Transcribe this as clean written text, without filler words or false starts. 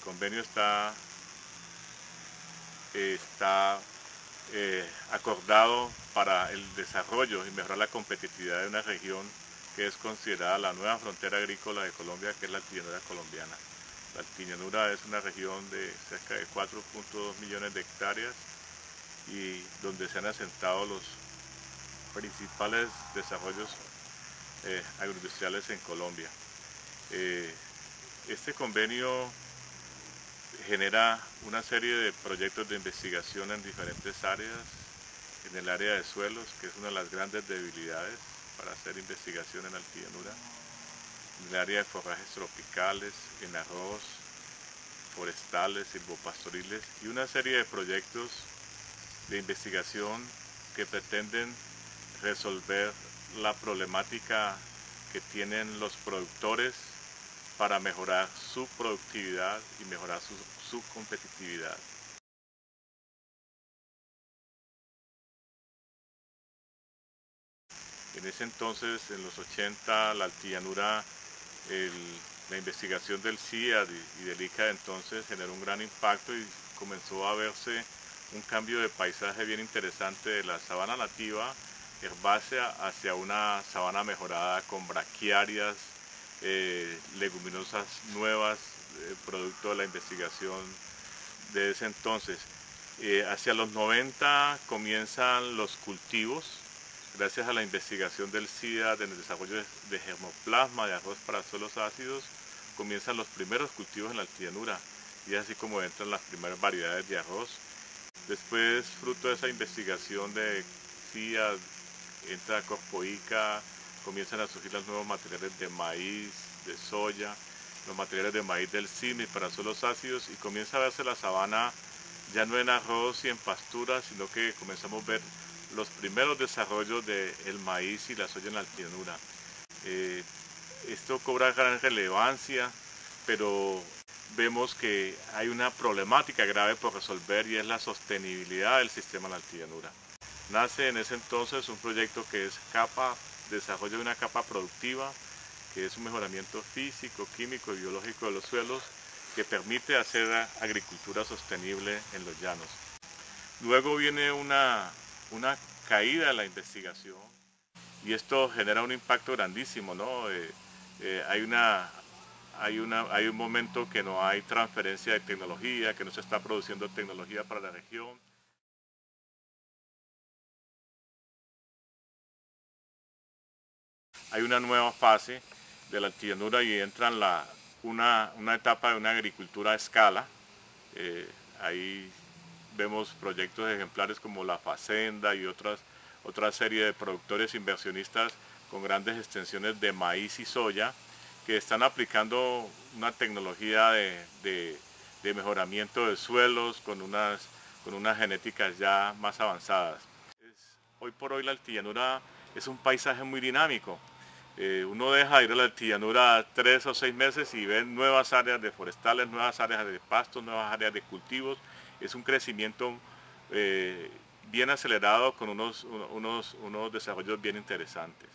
convenio está acordado para el desarrollo y mejorar la competitividad de una región que es considerada la nueva frontera agrícola de Colombia, que es la Altillanura colombiana. La Altillanura es una región de cerca de 4.2 millones de hectáreas y donde se han asentado los principales desarrollos agroindustriales en Colombia. Este convenio genera una serie de proyectos de investigación en diferentes áreas, en el área de suelos, que es una de las grandes debilidades para hacer investigación en la Altillanura, en el área de forrajes tropicales, en arroz, forestales, silvopastoriles y una serie de proyectos de investigación que pretenden resolver la problemática que tienen los productores para mejorar su productividad y mejorar su competitividad. En ese entonces, en los 80, la Altillanura, la investigación del CIAD y del ICA entonces generó un gran impacto y comenzó a verse un cambio de paisaje bien interesante de la sabana nativa herbácea hacia una sabana mejorada con braquiarias, leguminosas nuevas, producto de la investigación de ese entonces. Hacia los 90 comienzan los cultivos, gracias a la investigación del SIDA en el desarrollo de germoplasma de arroz para suelos ácidos, comienzan los primeros cultivos en la Altillanura y es así como entran las primeras variedades de arroz. Después, fruto de esa investigación de SIDA, entra Corpoica, comienzan a surgir los nuevos materiales de maíz, de soya, los materiales de maíz del CIMI para suelos ácidos y comienza a verse la sabana ya no en arroz y en pastura, sino que comenzamos a ver los primeros desarrollos del maíz y la soya en la Altillanura. Esto cobra gran relevancia, pero vemos que hay una problemática grave por resolver y es la sostenibilidad del sistema en la Altillanura. Nace en ese entonces un proyecto que es desarrollo de una capa productiva, que es un mejoramiento físico, químico y biológico de los suelos que permite hacer agricultura sostenible en los llanos. Luego viene una caída de la investigación y esto genera un impacto grandísimo, ¿no? Hay un momento que no hay transferencia de tecnología, que no se está produciendo tecnología para la región. Hay una nueva fase de la Altillanura y entra en una etapa de una agricultura a escala. Ahí vemos proyectos ejemplares como La Facenda y otra serie de productores inversionistas con grandes extensiones de maíz y soya que están aplicando una tecnología de mejoramiento de suelos con unas genéticas ya más avanzadas. Hoy por hoy la Altillanura es un paisaje muy dinámico. Uno deja ir a la Altillanura 3 o 6 meses y ve nuevas áreas de forestales, nuevas áreas de pastos, nuevas áreas de cultivos. Es un crecimiento bien acelerado con unos desarrollos bien interesantes.